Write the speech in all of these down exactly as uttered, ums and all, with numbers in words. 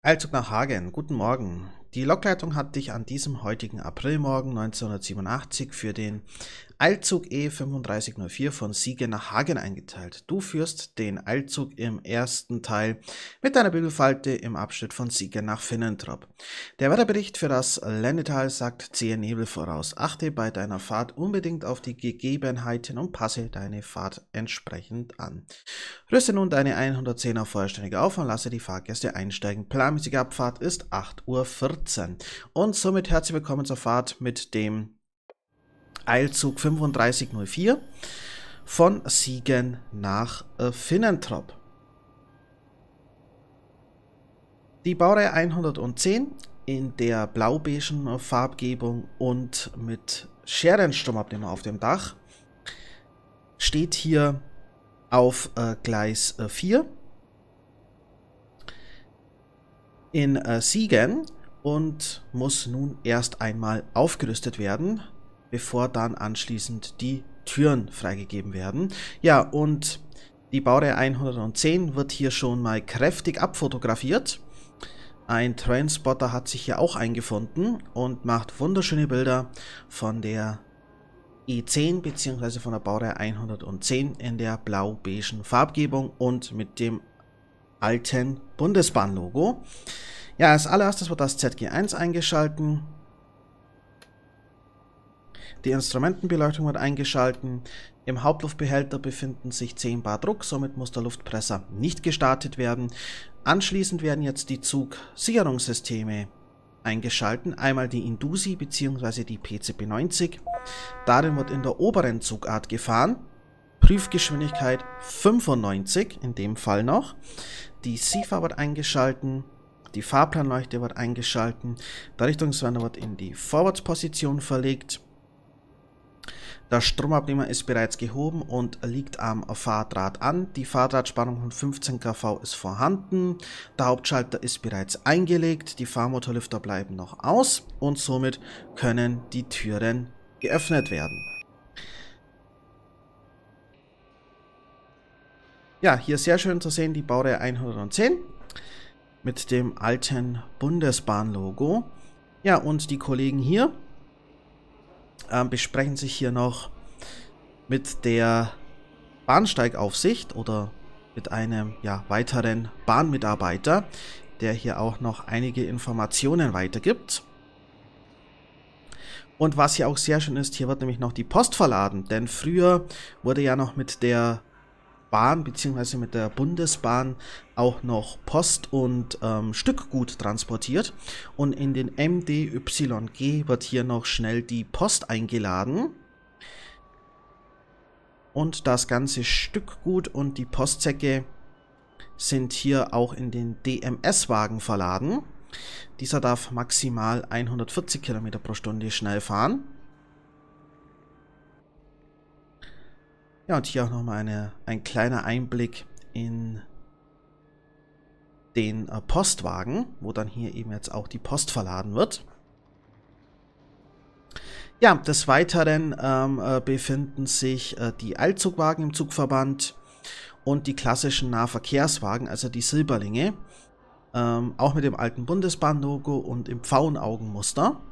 Eilzug nach Hagen, guten Morgen. Die Lokleitung hat dich an diesem heutigen Aprilmorgen neunzehnhundertsiebenundachtzig für den Eilzug E drei fünf null vier von Siegen nach Hagen eingeteilt. Du führst den Eilzug im ersten Teil mit deiner Bügelfalte im Abschnitt von Siegen nach Finnentrop. Der Wetterbericht für das Lennetal sagt zähe Nebel voraus. Achte bei deiner Fahrt unbedingt auf die Gegebenheiten und passe deine Fahrt entsprechend an. Rüste nun deine hundertzehner vollständig auf und lasse die Fahrgäste einsteigen. Planmäßige Abfahrt ist acht Uhr vierzehn. Und somit herzlich willkommen zur Fahrt mit dem Eilzug drei fünf null vier von Siegen nach äh, Finnentrop. Die Baureihe hundertzehn in der blau-beigen Farbgebung und mit Scherenstromabnehmer auf dem Dach steht hier auf äh, Gleis äh, vier in äh, Siegen und muss nun erst einmal aufgerüstet werden, bevor dann anschließend die Türen freigegeben werden. Ja, und die Baureihe hundertzehn wird hier schon mal kräftig abfotografiert. Ein Trainspotter hat sich hier auch eingefunden und macht wunderschöne Bilder von der E zehn bzw. von der Baureihe hundertzehn in der blau-beigen Farbgebung und mit dem alten Bundesbahn-Logo. Ja, als allererstes wird das Z G eins eingeschalten. Die Instrumentenbeleuchtung wird eingeschalten. Im Hauptluftbehälter befinden sich zehn Bar Druck, somit muss der Luftpresser nicht gestartet werden. Anschließend werden jetzt die Zugsicherungssysteme eingeschalten. Einmal die Indusi bzw. die P C B neunzig. Darin wird in der oberen Zugart gefahren. Prüfgeschwindigkeit fünfundneunzig, in dem Fall noch. Die S I F A wird eingeschalten. Die Fahrplanleuchte wird eingeschalten. Der Richtungswender wird in die Vorwärtsposition verlegt. Der Stromabnehmer ist bereits gehoben und liegt am Fahrdraht an. Die Fahrdrahtspannung von fünfzehn Kilovolt ist vorhanden. Der Hauptschalter ist bereits eingelegt. Die Fahrmotorlüfter bleiben noch aus und somit können die Türen geöffnet werden. Ja, hier sehr schön zu sehen die Baureihe hundertzehn mit dem alten Bundesbahn-Logo. Ja, und die Kollegen hier äh, besprechen sich hier noch mit der Bahnsteigaufsicht oder mit einem ja, weiteren Bahnmitarbeiter, der hier auch noch einige Informationen weitergibt. Und was hier auch sehr schön ist, hier wird nämlich noch die Post verladen, denn früher wurde ja noch mit der Bahn bzw. mit der Bundesbahn auch noch Post und ähm, Stückgut transportiert und in den M D Y G wird hier noch schnell die Post eingeladen und das ganze Stückgut und die Postsäcke sind hier auch in den D M S-Wagen verladen. Dieser darf maximal hundertvierzig Kilometer pro Stunde schnell fahren. Ja, und hier auch nochmal eine, ein kleiner Einblick in den äh, Postwagen, wo dann hier eben jetzt auch die Post verladen wird. Ja, des Weiteren ähm, äh, befinden sich äh, die Eilzugwagen im Zugverband und die klassischen Nahverkehrswagen, also die Silberlinge, ähm, auch mit dem alten Bundesbahn-Logo und im Pfauenaugenmuster.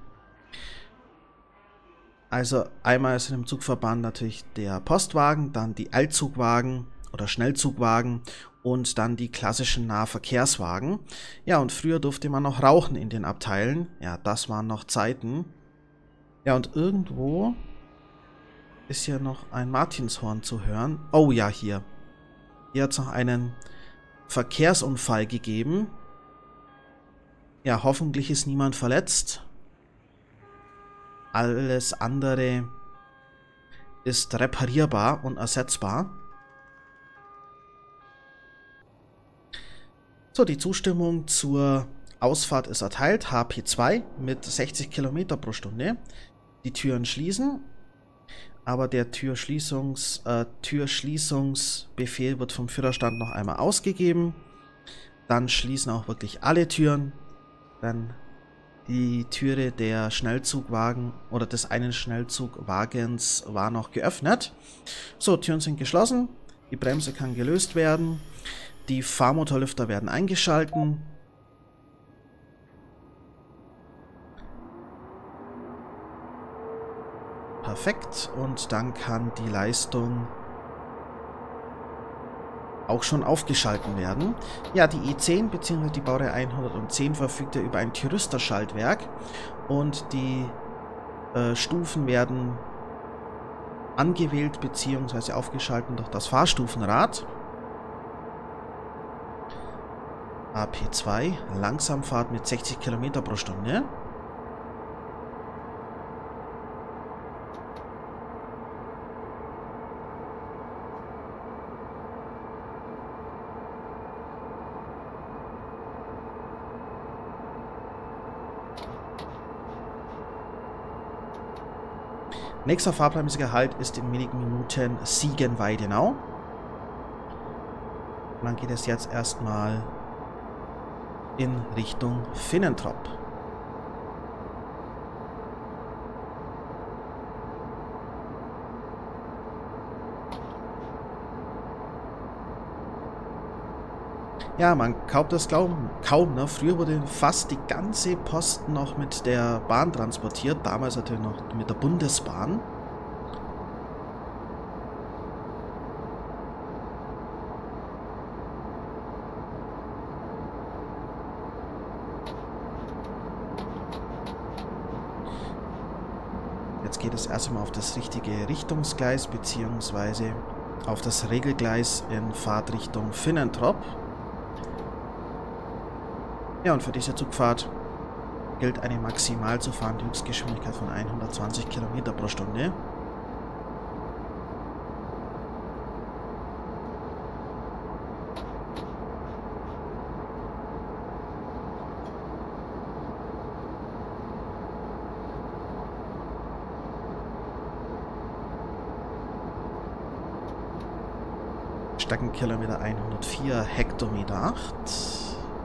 Also einmal ist im Zugverband natürlich der Postwagen, dann die Eilzugwagen oder Schnellzugwagen und dann die klassischen Nahverkehrswagen. Ja, und früher durfte man noch rauchen in den Abteilen. Ja, das waren noch Zeiten. Ja, und irgendwo ist hier noch ein Martinshorn zu hören. Oh ja, hier. Hier hat es noch einen Verkehrsunfall gegeben. Ja, hoffentlich ist niemand verletzt. Alles andere ist reparierbar und ersetzbar. So, die Zustimmung zur Ausfahrt ist erteilt. H P zwei mit sechzig Kilometer pro Stunde. Die Türen schließen. Aber der Türschließungs, äh, Türschließungsbefehl wird vom Führerstand noch einmal ausgegeben. Dann schließen auch wirklich alle Türen. Dann die Türe der Schnellzugwagen oder des einen Schnellzugwagens war noch geöffnet. So, Türen sind geschlossen. Die Bremse kann gelöst werden. Die Fahrmotorlüfter werden eingeschalten. Perfekt. Und dann kann die Leistung auch schon aufgeschalten werden. Ja, die E zehn bzw. die Baureihe hundertzehn verfügt ja über ein Thyristorschaltwerk und die äh, Stufen werden angewählt bzw. aufgeschalten durch das Fahrstufenrad. A P zwei, Langsamfahrt mit sechzig Kilometer pro Stunde. Nächster fahrplanmäßiger Halt ist in wenigen Minuten Siegen-Weidenau. Und dann geht es jetzt erstmal in Richtung Finnentrop. Ja, man glaubt das glauben, kaum, ne? Früher wurde fast die ganze Post noch mit der Bahn transportiert, damals natürlich noch mit der Bundesbahn. Jetzt geht es erstmal auf das richtige Richtungsgleis beziehungsweise auf das Regelgleis in Fahrtrichtung Finnentrop. Ja, und für diese Zugfahrt gilt eine maximal zu fahrende Höchstgeschwindigkeit von hundertzwanzig Kilometer pro Stunde. Streckenkilometer hundertvier, Hektometer acht.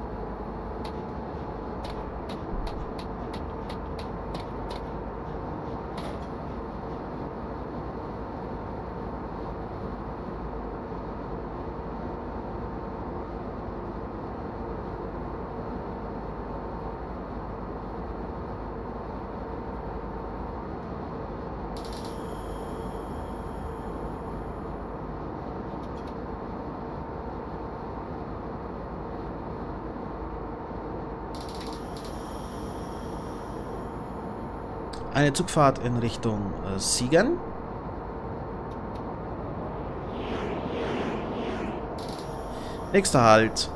Eine Zugfahrt in Richtung äh, Siegen. Nächster Halt.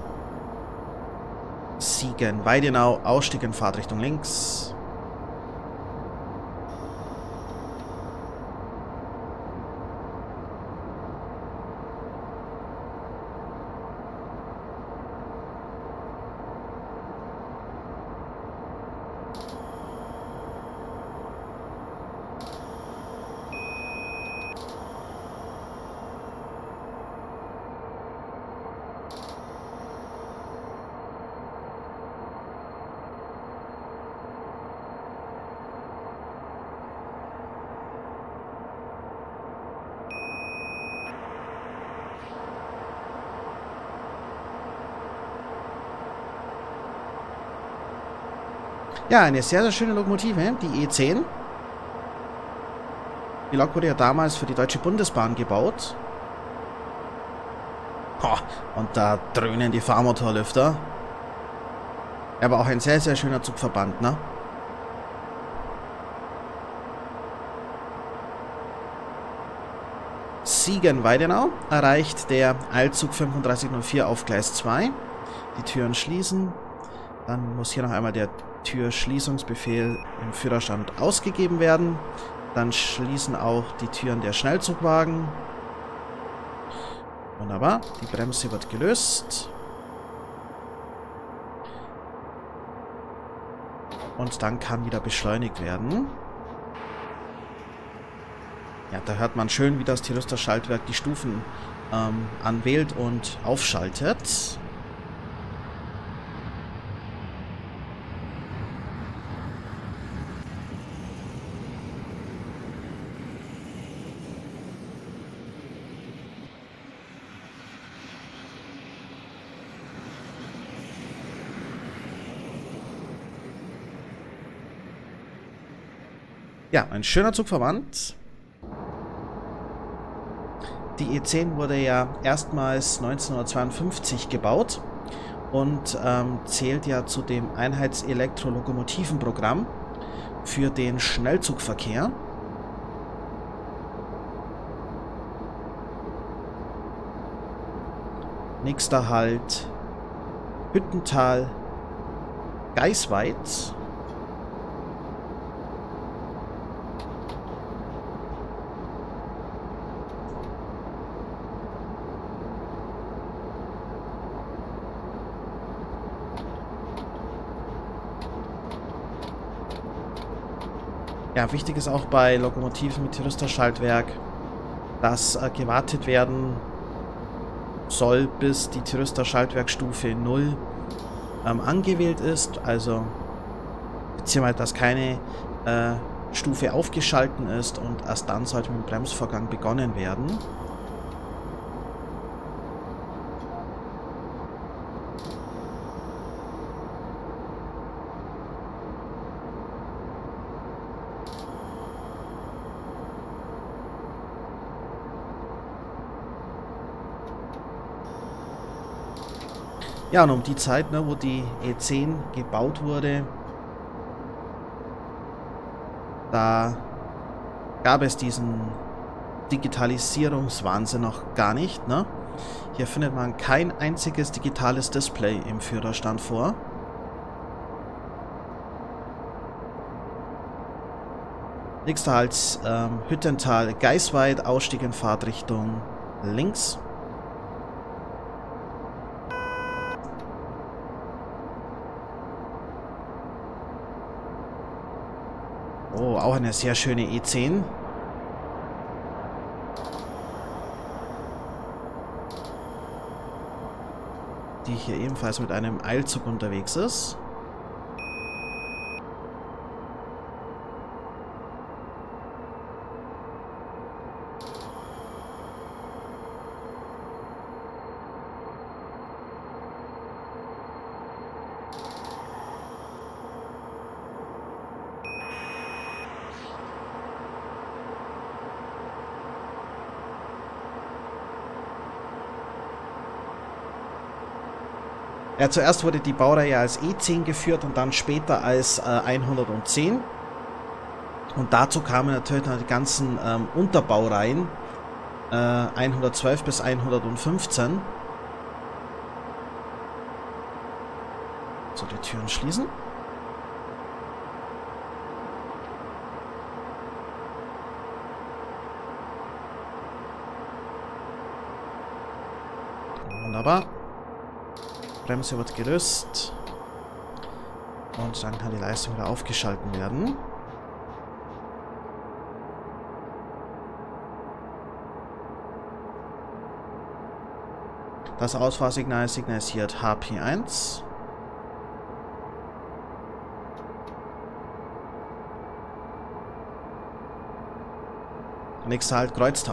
Siegen-Weidenau, Ausstieg in Fahrtrichtung links. Ja, eine sehr, sehr schöne Lokomotive, die E zehn. Die Lok wurde ja damals für die Deutsche Bundesbahn gebaut. Boah, und da dröhnen die Fahrmotorlüfter. Aber auch ein sehr, sehr schöner Zugverband, ne? Siegen-Weidenau erreicht der Eilzug fünfunddreißig null vier auf Gleis zwei. Die Türen schließen. Dann muss hier noch einmal der Türschließungsbefehl im Führerstand ausgegeben werden. Dann schließen auch die Türen der Schnellzugwagen. Wunderbar. Die Bremse wird gelöst. Und dann kann wieder beschleunigt werden. Ja, da hört man schön, wie das Thyristorschaltwerk die Stufen ähm, anwählt und aufschaltet. Ja, ein schöner Zugverband. Die E zehn wurde ja erstmals neunzehnhundertzweiundfünfzig gebaut und ähm, zählt ja zu dem Einheitselektrolokomotivenprogramm für den Schnellzugverkehr. Nächster Halt Hüttental Geisweid. Ja, wichtig ist auch bei Lokomotiven mit Thyristorschaltwerk, dass äh, gewartet werden soll, bis die Thyristorschaltwerkstufe null ähm, angewählt ist, also beziehungsweise dass keine äh, Stufe aufgeschalten ist und erst dann sollte mit dem Bremsvorgang begonnen werden. Ja, und um die Zeit, ne, wo die E zehn gebaut wurde, da gab es diesen Digitalisierungswahnsinn noch gar nicht, ne? Hier findet man kein einziges digitales Display im Führerstand vor. Nächster Halt ähm, Hüttental Geisweid, Ausstieg in Fahrtrichtung links. Oh, auch eine sehr schöne E zehn. Die hier ebenfalls mit einem Eilzug unterwegs ist. Ja, zuerst wurde die Baureihe als E zehn geführt und dann später als äh, hundertzehn. Und dazu kamen natürlich noch die ganzen ähm, Unterbaureihen, äh, hundertzwölf bis hundertfünfzehn. So, die Türen schließen. Wunderbar. Bremse wird gelöst und dann kann die Leistung wieder aufgeschalten werden. Das Ausfahrsignal signalisiert H P eins. Nächster Halt Kreuztal.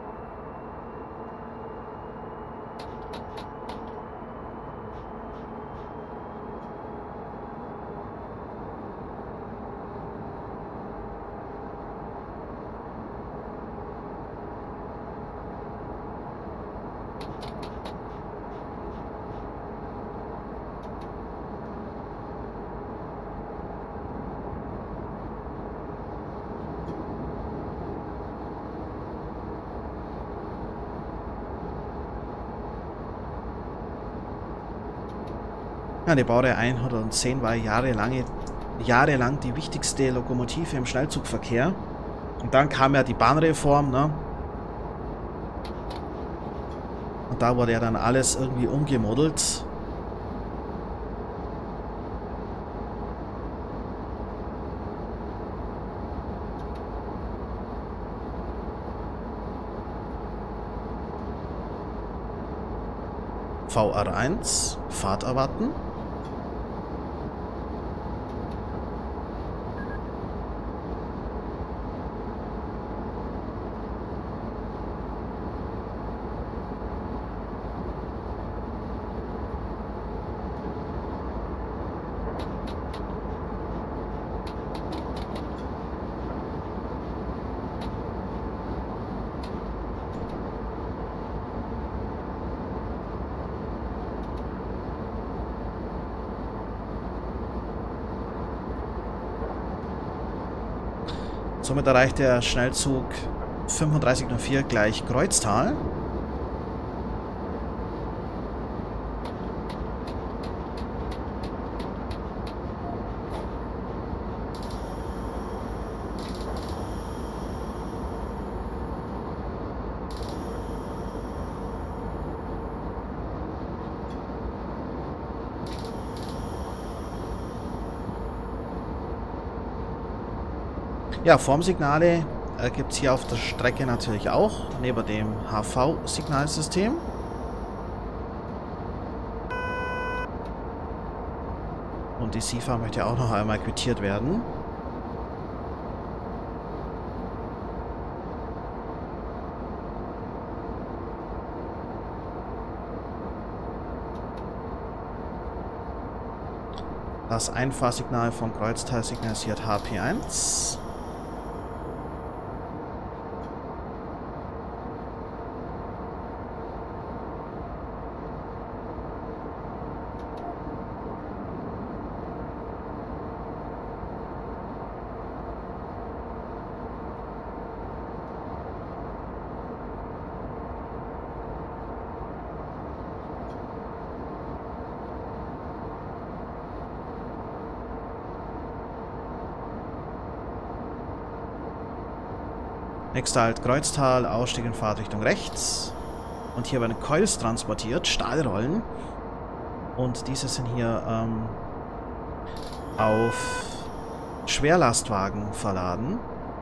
Ja, die Baureihe hundertzehn war jahrelang, jahrelang die wichtigste Lokomotive im Schnellzugverkehr. Und dann kam ja die Bahnreform, ne? Und da wurde ja dann alles irgendwie umgemodelt. V R eins, Fahrt erwarten. Somit erreicht der Schnellzug fünfunddreißig null vier gleich Kreuztal. Ja, Formsignale äh, gibt es hier auf der Strecke natürlich auch, neben dem H V-Signalsystem. Und die SIFA möchte auch noch einmal quittiert werden. Das Einfahrsignal vom Kreuztal signalisiert H P eins. Nächster Halt Kreuztal, Ausstieg in Fahrtrichtung rechts. Und hier werden Coils transportiert, Stahlrollen. Und diese sind hier ähm, auf Schwerlastwagen verladen.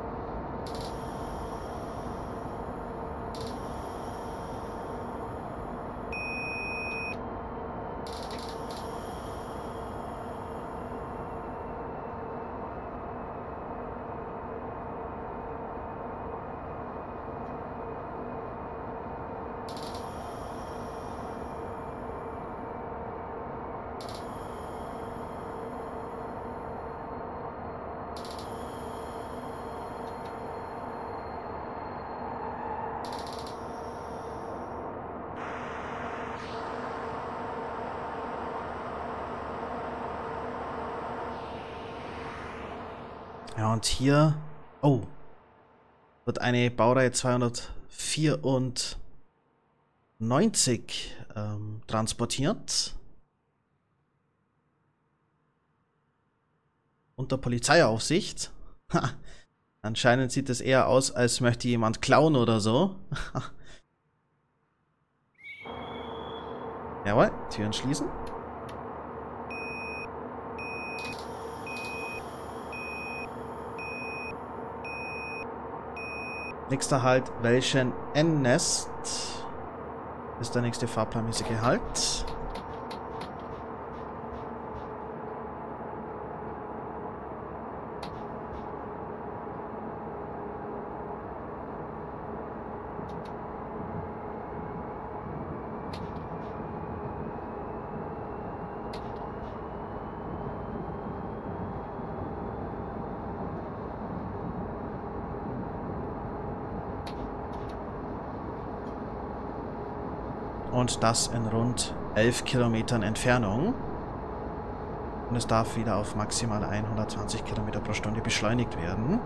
Ja, und hier, oh, wird eine Baureihe zweihundertvierundneunzig ähm, transportiert. Unter Polizeiaufsicht. Ha, anscheinend sieht es eher aus, als möchte jemand klauen oder so. Jawohl, Türen schließen. Nächster Halt, welchen N-Nest ist der nächste fahrplanmäßige Halt. Und das in rund elf Kilometern Entfernung. Und es darf wieder auf maximal hundertzwanzig Kilometer pro Stunde beschleunigt werden.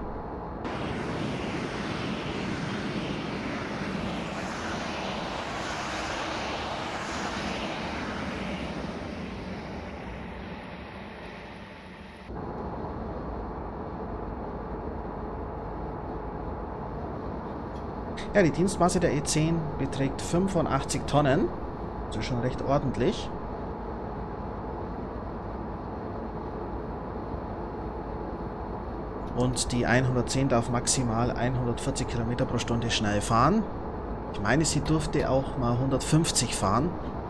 Ja, die Dienstmasse der E zehn beträgt fünfundachtzig Tonnen. Also schon recht ordentlich. Und die hundertzehn darf maximal hundertvierzig Kilometer pro Stunde schnell fahren. Ich meine, sie durfte auch mal hundertfünfzig fahren.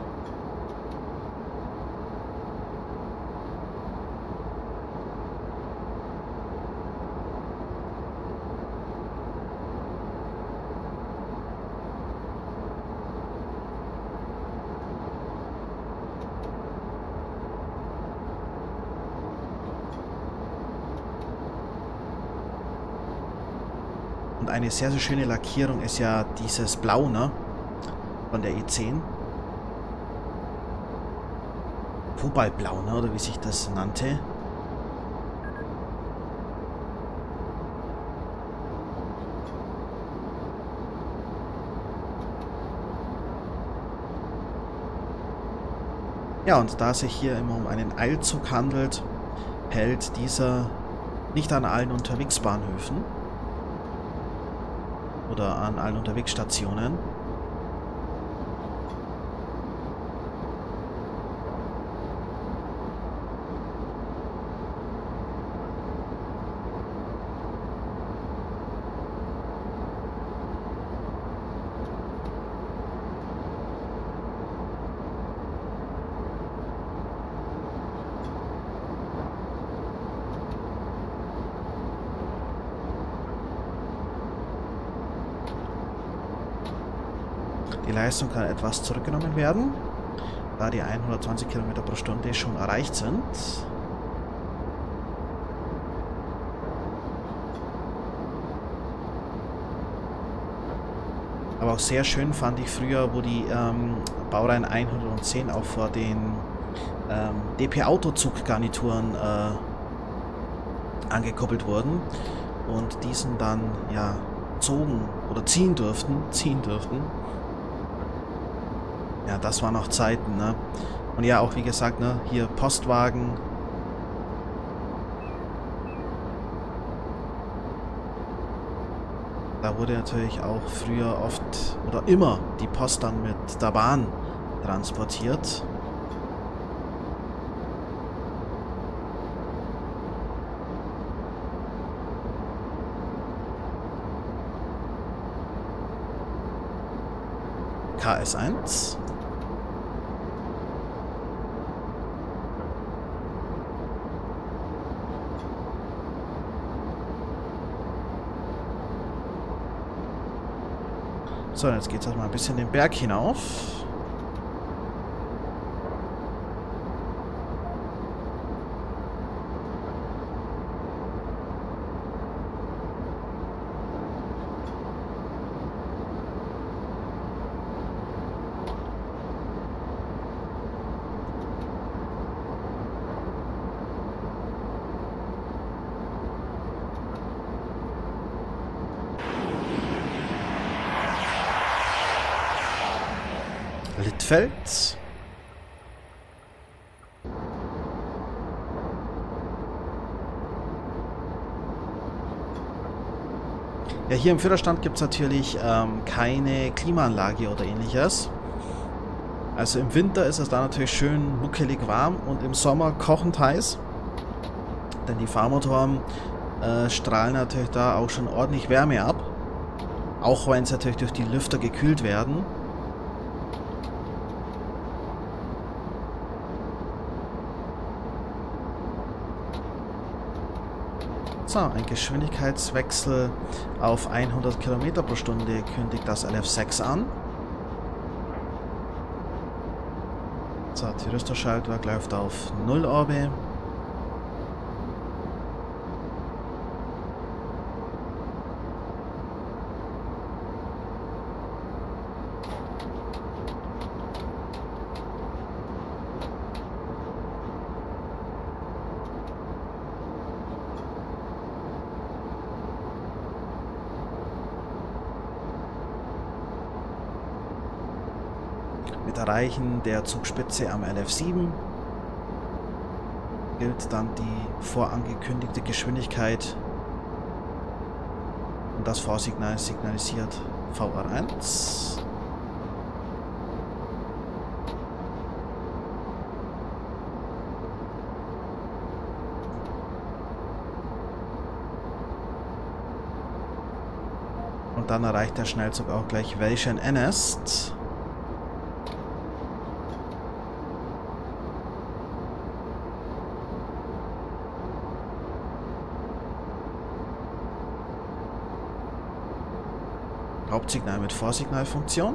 Und eine sehr, sehr schöne Lackierung ist ja dieses Blau, ne? Von der E zehn. Kobaltblau, ne? Oder wie sich das nannte. Ja, und da es sich hier immer um einen Eilzug handelt, hält dieser nicht an allen Unterwegsbahnhöfen oder an allen Unterwegsstationen. Die Leistung kann etwas zurückgenommen werden, da die hundertzwanzig Kilometer pro Stunde schon erreicht sind. Aber auch sehr schön fand ich früher, wo die ähm, Baureihen hundertzehn auch vor den ähm, D P-Autozug-Garnituren äh, angekuppelt wurden und diesen dann ja zogen oder ziehen durften, ziehen durften. Ja, das waren noch Zeiten, ne? Und ja, auch wie gesagt, ne, hier Postwagen. Da wurde natürlich auch früher oft oder immer die Post dann mit der Bahn transportiert. K S eins. So, jetzt geht es mal ein bisschen den Berg hinauf. Littfeld. Ja, hier im Führerstand gibt es natürlich ähm, keine Klimaanlage oder ähnliches. Also im Winter ist es da natürlich schön muckelig warm und im Sommer kochend heiß. Denn die Fahrmotoren äh, strahlen natürlich da auch schon ordentlich Wärme ab. Auch wenn sie natürlich durch die Lüfter gekühlt werden. So, ein Geschwindigkeitswechsel auf hundert Kilometer pro Stunde kündigt das L F sechs an. So, die Rüsterschaltwerk läuft auf null Orbe. Mit Erreichen der Zugspitze am L F sieben gilt dann die vorangekündigte Geschwindigkeit und das Vorsignal signalisiert V R eins. Und dann erreicht der Schnellzug auch gleich Welschen Ennest. Hauptsignal mit Vorsignalfunktion.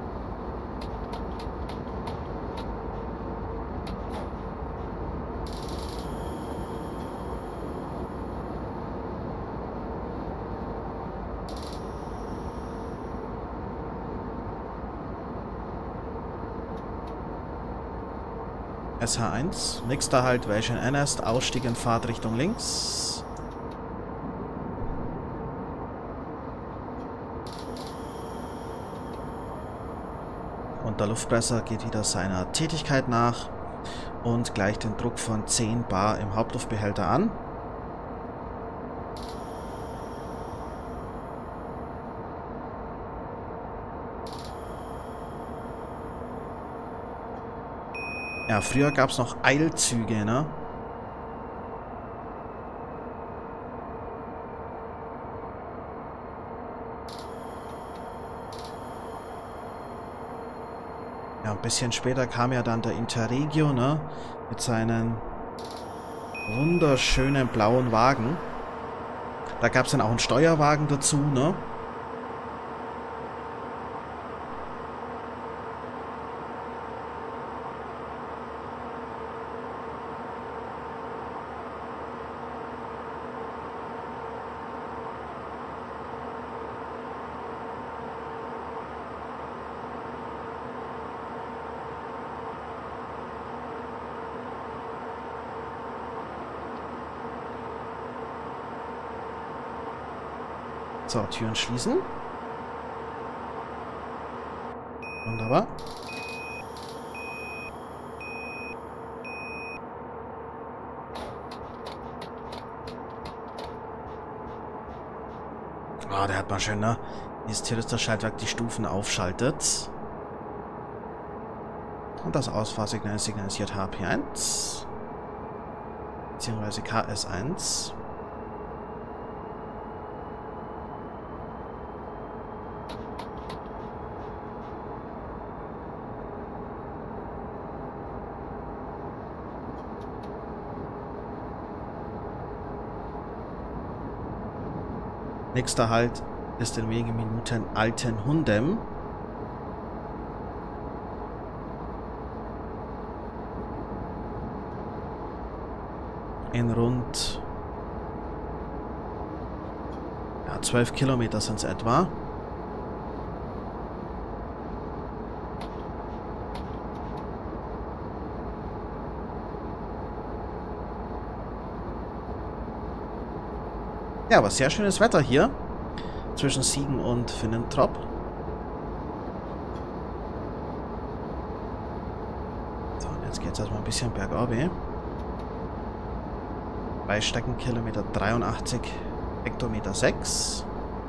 S H eins, nächster Halt Welschen Ennest, Ausstieg in Fahrtrichtung links. Und der Luftpresser geht wieder seiner Tätigkeit nach und gleich den Druck von zehn Bar im Hauptluftbehälter an. Ja, früher gab es noch Eilzüge, ne? Ja, ein bisschen später kam ja dann der Interregio, ne? Mit seinen wunderschönen blauen Wagen. Da gab es dann auch einen Steuerwagen dazu, ne? So, Türen schließen. Wunderbar. Ah, der hat mal schön, ne? Dieses Thyristor-Schaltwerk die Stufen aufschaltet. Und das Ausfahrsignal signalisiert H P eins. Beziehungsweise K S eins. Nächster Halt ist in wenigen Minuten Altenhundem. In rund ja, zwölf Kilometer sind es etwa. Ja, aber sehr schönes Wetter hier zwischen Siegen und Finnentrop. So, und jetzt geht es erstmal ein bisschen bergauf. Bei Streckenkilometer dreiundachtzig, Hektometer sechs.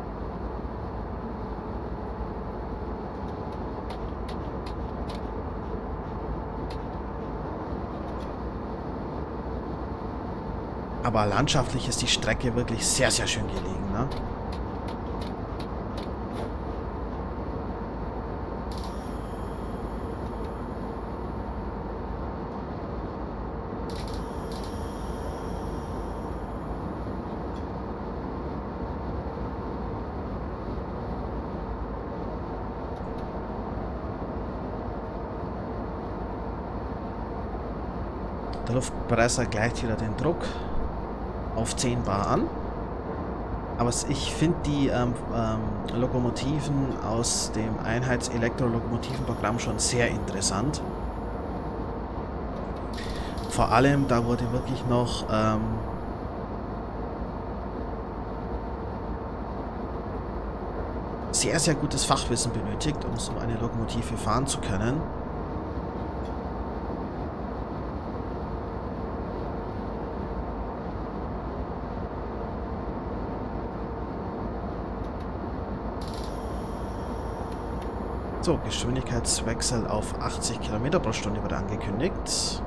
Aber landschaftlich ist die Strecke wirklich sehr, sehr schön gelegen, ne? Der Luftpresser gleicht wieder den Druck auf zehn Bar an. Aber ich finde die ähm, ähm, Lokomotiven aus dem Einheits-Elektro-Lokomotiven-Programm schon sehr interessant. Vor allem, da wurde wirklich noch ähm, sehr, sehr gutes Fachwissen benötigt, um so eine Lokomotive fahren zu können. So, Geschwindigkeitswechsel auf achtzig Kilometer pro Stunde wird angekündigt.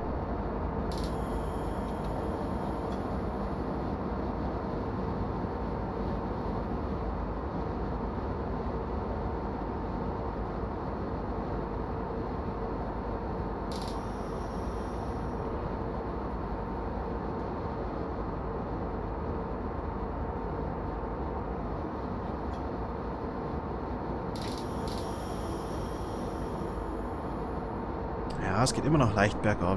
Ja, es geht immer noch leicht bergauf.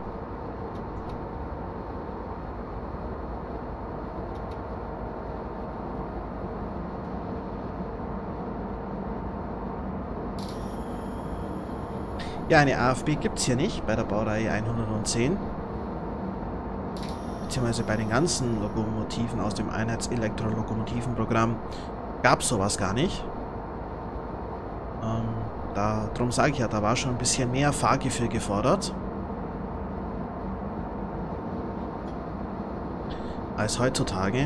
Ja, eine A F B gibt es hier nicht bei der Baureihe hundertzehn. Beziehungsweise bei den ganzen Lokomotiven aus dem Einheits-Elektro-Lokomotiven-Programm gab es sowas gar nicht. Ähm, da, darum sage ich ja, da war schon ein bisschen mehr Fahrgefühl gefordert. als heutzutage.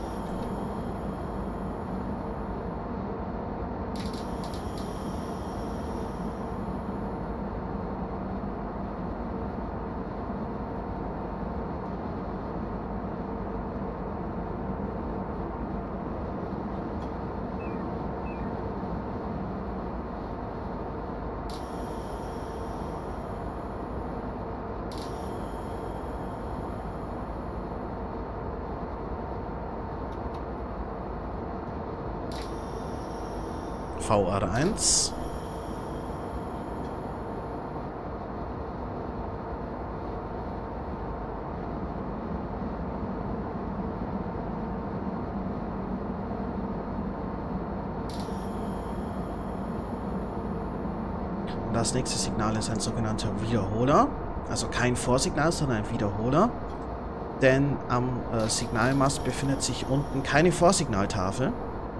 V R eins. Und das nächste Signal ist ein sogenannter Wiederholer. Also kein Vorsignal, sondern ein Wiederholer. Denn am äh, Signalmast befindet sich unten keine Vorsignaltafel.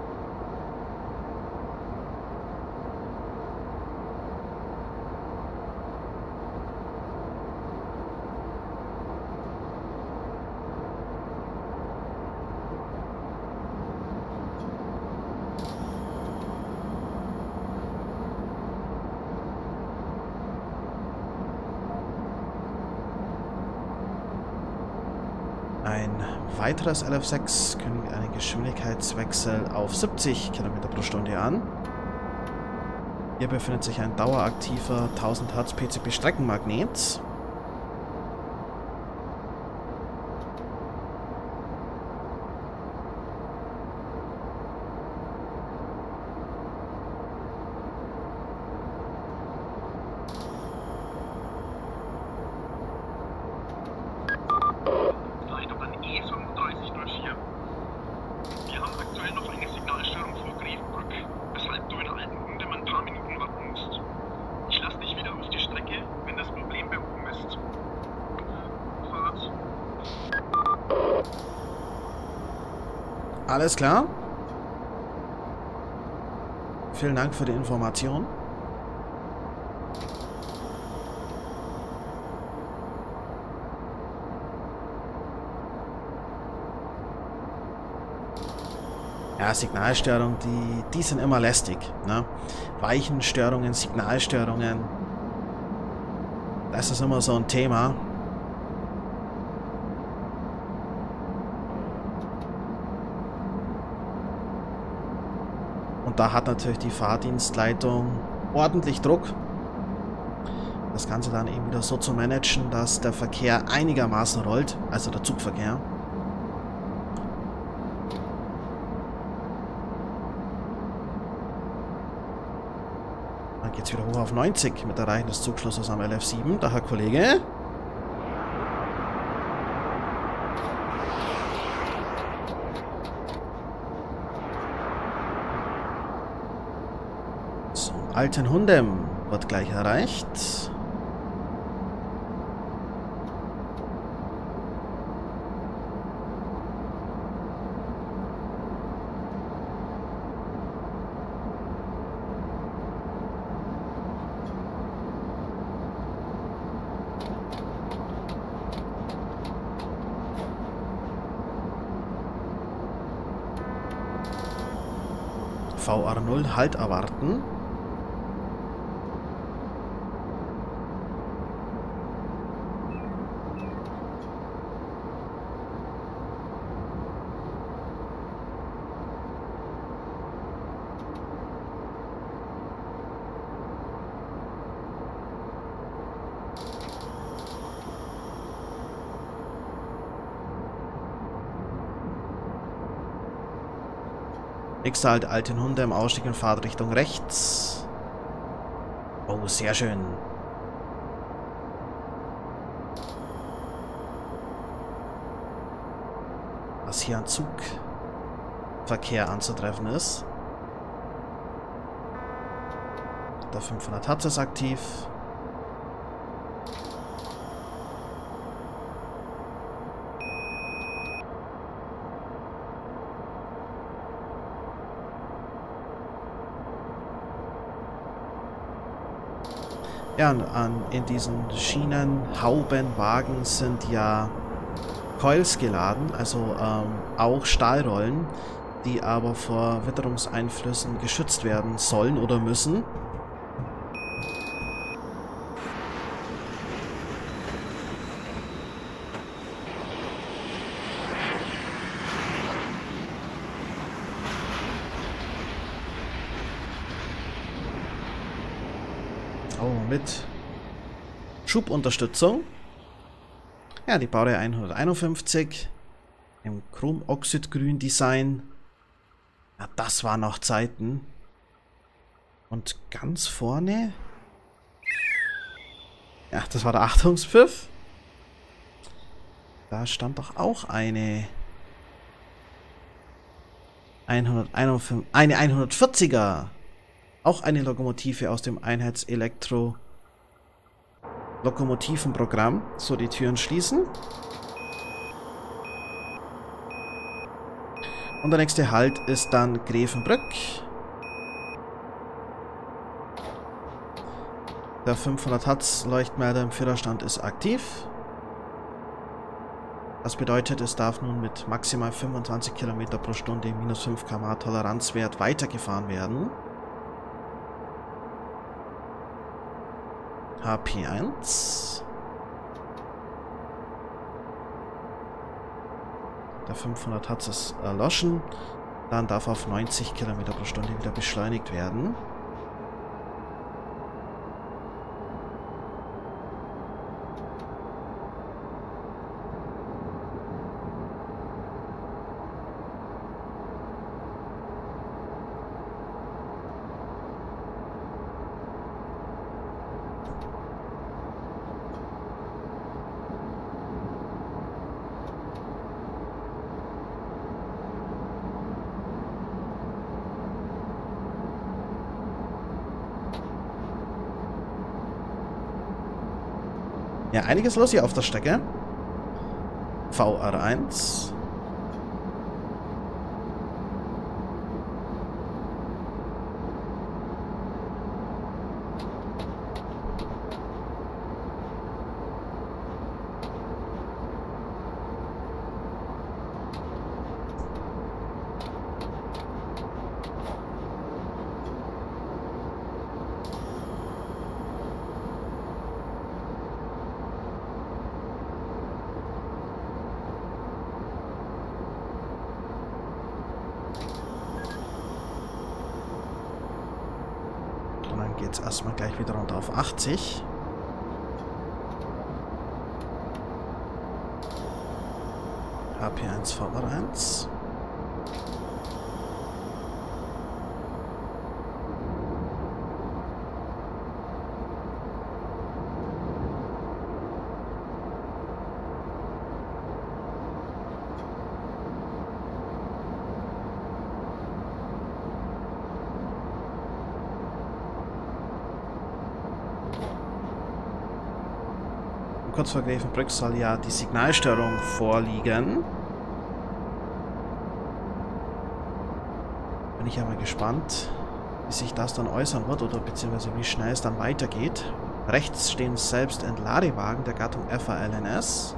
Ein weiteres L F sechs kündigt einen Geschwindigkeitswechsel auf siebzig Kilometer pro Stunde an. Hier befindet sich ein daueraktiver tausend Hertz P C B Streckenmagnet. Alles klar. Vielen Dank für die Information. Ja, Signalstörungen, die, die sind immer lästig. Ne? Weichenstörungen, Signalstörungen. Das ist immer so ein Thema. Und da hat natürlich die Fahrdienstleitung ordentlich Druck, das Ganze dann eben wieder so zu managen, dass der Verkehr einigermaßen rollt, also der Zugverkehr. Dann geht es wieder hoch auf neunzig mit Erreichen des Zugschlusses am L F sieben. Da, Herr Kollege. Altenhundem wird gleich erreicht. V R null Halt erwarten. Nächster Halt Altenhundem, Ausstieg in Fahrtrichtung rechts. Oh, sehr schön. Was hier an Zugverkehr anzutreffen ist. Der fünfhundert Hertz ist aktiv. Ja, an, in diesen Schienenhaubenwagen sind ja Coils geladen, also ähm, auch Stahlrollen, die aber vor Witterungseinflüssen geschützt werden sollen oder müssen. Oh, mit Schubunterstützung. Ja, die Baureihe hunderteinundfünfzig im Chromoxidgrün Design. Ja, das waren noch Zeiten. Und ganz vorne. Ja, das war der Achtungspfiff. Da stand doch auch eine hunderteinundfünfzig, eine hundertvierziger. Auch eine Lokomotive aus dem Einheitselektro Lokomotivenprogramm. So, die Türen schließen. Und der nächste Halt ist dann Grevenbrück. Der fünfhundert Hertz Leuchtmelder im Führerstand ist aktiv. Das bedeutet, es darf nun mit maximal fünfundzwanzig Kilometer pro Stunde minus fünf Kilometer pro Stunde Toleranzwert weitergefahren werden. H P eins. Der fünfhundert Hertz ist erloschen. Dann darf auf neunzig Kilometer pro Stunde wieder beschleunigt werden. Ja, einiges los hier auf der Strecke. V R eins. Jetzt erstmal gleich wieder runter auf achtzig. H P eins V R eins. Kurz vor Grevenbrück soll ja die Signalstörung vorliegen. Bin ich aber gespannt, wie sich das dann äußern wird oder beziehungsweise wie schnell es dann weitergeht. Rechts stehen selbst Entladewagen der Gattung F A L N S.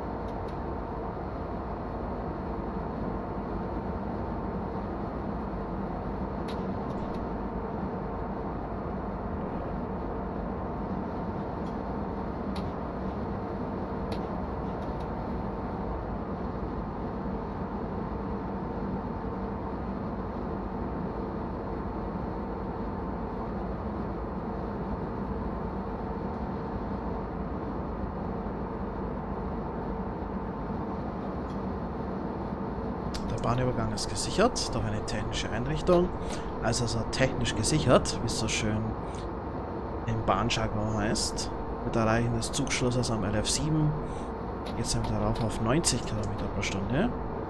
Bahnübergang ist gesichert durch eine technische Einrichtung, also ist er technisch gesichert, wie es so schön im Bahnjargon heißt. Mit Erreichen des Zugschlusses am L F sieben geht es dann wieder rauf auf neunzig Kilometer pro Stunde.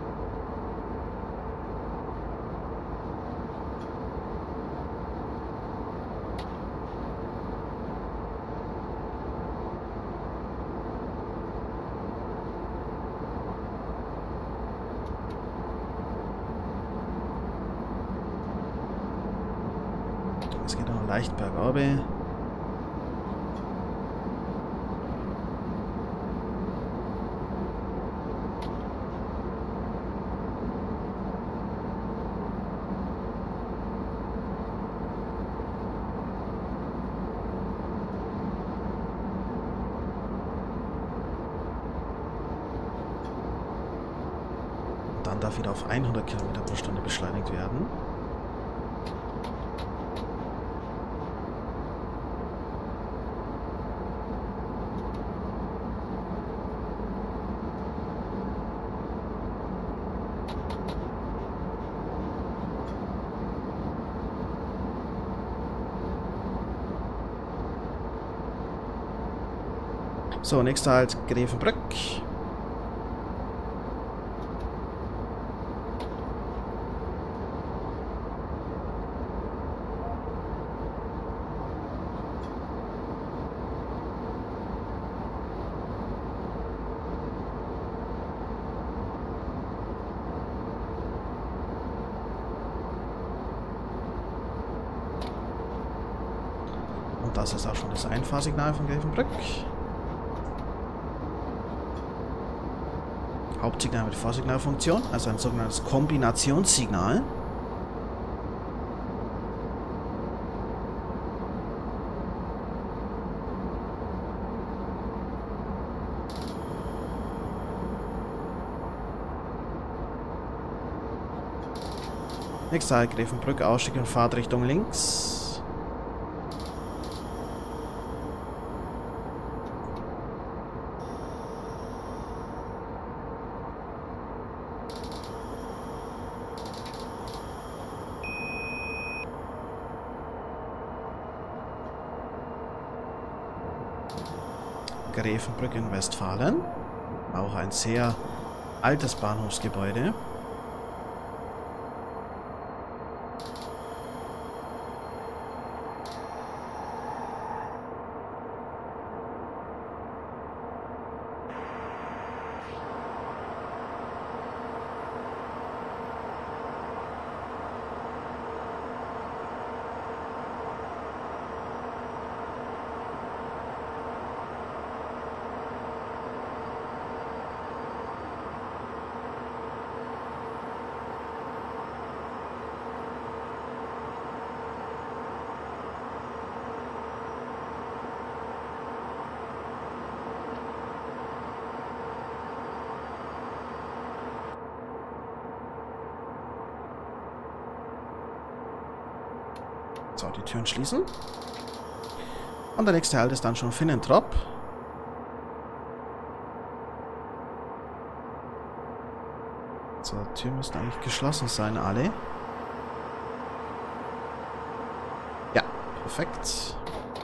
Es geht noch leicht bergauf. dann darf wieder auf hundert Kilometer pro Stunde beschleunigt werden. So, nächster Halt Grevenbrück. Und das ist auch schon das Einfahrsignal von Grevenbrück. Hauptsignal mit Vorsignalfunktion, also ein sogenanntes Kombinationssignal. Nächster Halt Grevenbrück, Ausstieg und Fahrtrichtung links. Grevenbrück in Westfalen. Auch ein sehr altes Bahnhofsgebäude. So, die Türen schließen. Und der nächste Halt ist dann schon Finnentrop. So, die Türen müssten eigentlich geschlossen sein, alle. Ja, perfekt.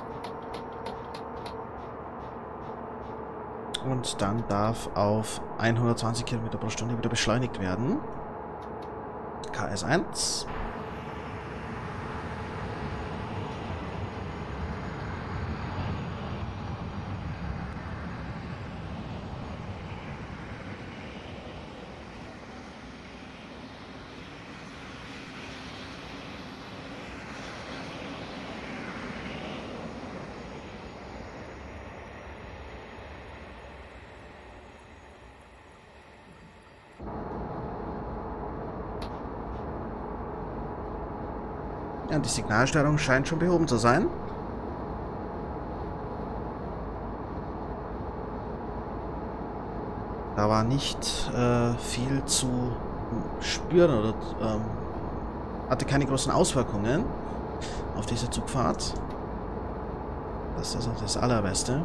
Und dann darf auf hundertzwanzig Kilometer pro Stunde wieder beschleunigt werden. K S eins. Ja, die Signalsteuerung scheint schon behoben zu sein. Da war nicht äh, viel zu spüren oder ähm, hatte keine großen Auswirkungen auf diese Zugfahrt. Das ist also das Allerbeste.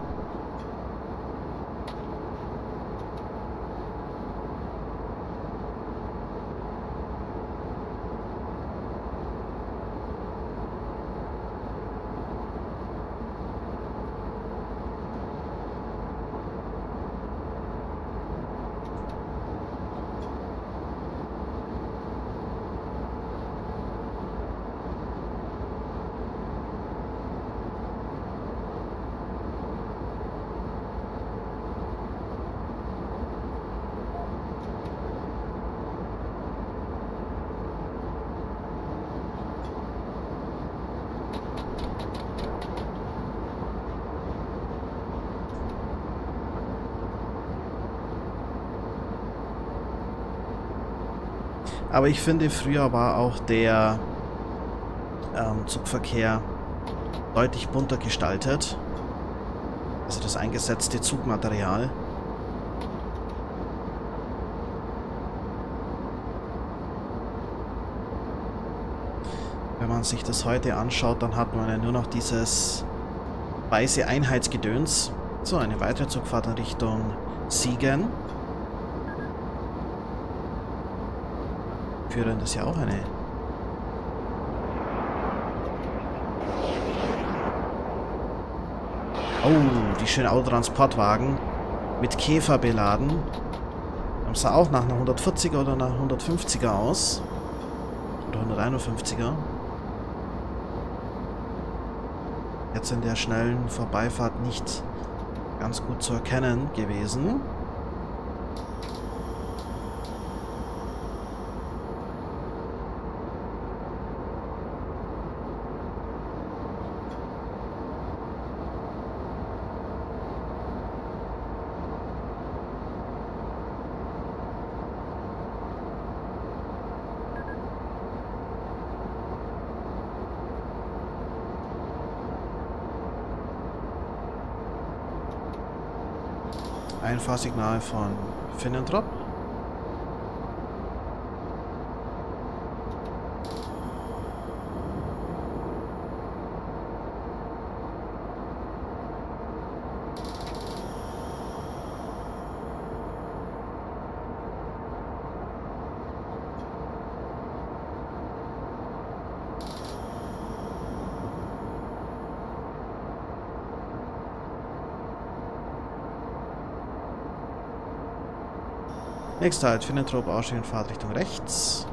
Aber ich finde, früher war auch der ähm, Zugverkehr deutlich bunter gestaltet. Also das eingesetzte Zugmaterial. Wenn man sich das heute anschaut, dann hat man ja nur noch dieses weiße Einheitsgedöns. So, eine weitere Zugfahrt in Richtung Siegen. Führen das ja auch eine. Oh, die schönen Autotransportwagen mit Käfer beladen. Das sah auch nach einer hundertvierziger oder einer hundertfünfziger aus. Oder hunderteinundfünfziger. Jetzt in der schnellen Vorbeifahrt nicht ganz gut zu erkennen gewesen. Ein Fahrsignal von Finnentrop. Nächster Halt, Finnentrop, aussteigen, Fahrt Richtung rechts.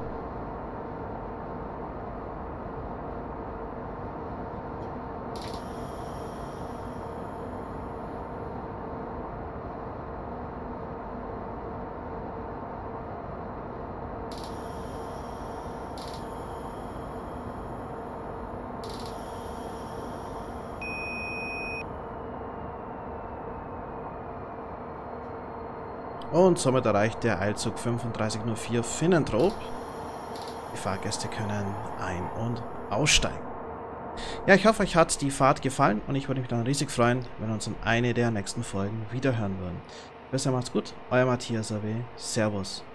Und somit erreicht der Eilzug fünfunddreißig null vier Finnentrop. Die Fahrgäste können ein- und aussteigen. Ja, ich hoffe, euch hat die Fahrt gefallen und ich würde mich dann riesig freuen, wenn wir uns in eine der nächsten Folgen wiederhören würden. Bis dann, macht's gut, euer Matthias A W. Servus.